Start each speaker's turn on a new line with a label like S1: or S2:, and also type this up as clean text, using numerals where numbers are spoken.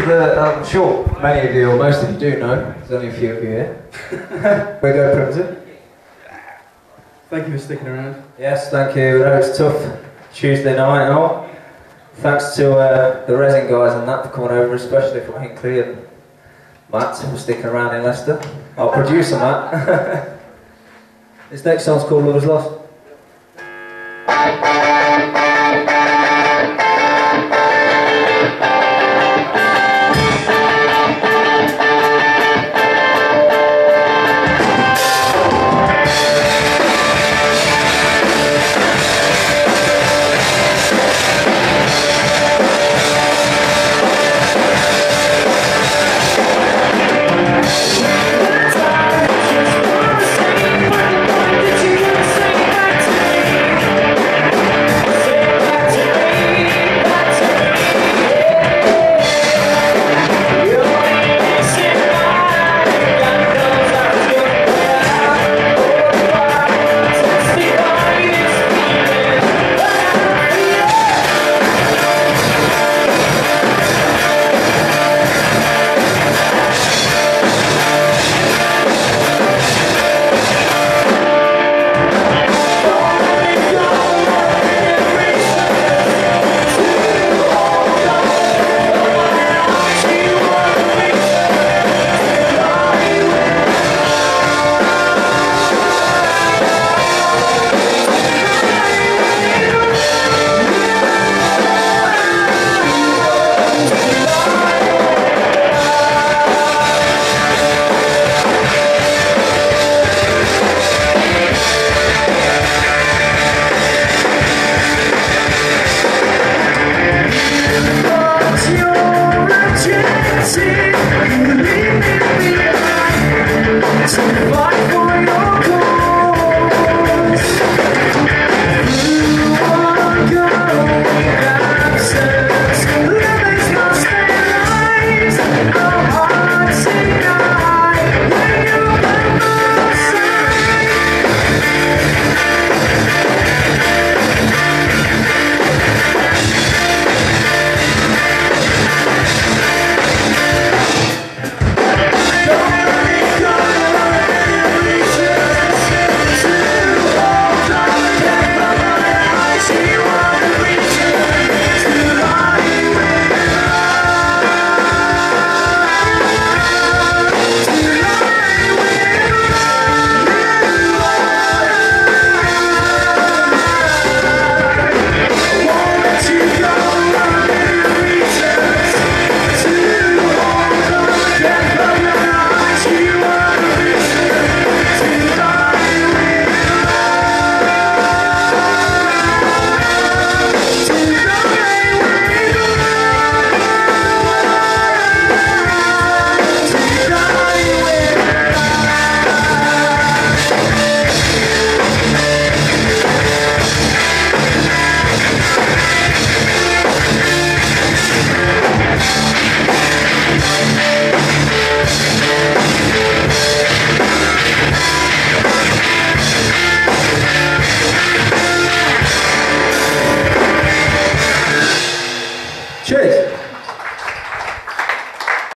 S1: that I'm sure many of you, or most of you do know. There's only a few of you here. We go, Crimson.
S2: Thank you for sticking around.
S1: Yes, thank you. That was tough Tuesday night and all. Thanks to the resin guys and that for coming over, especially from Hinkley and Matt for sticking around in Leicester. Our producer, Matt. This next song's called Love Is Lost.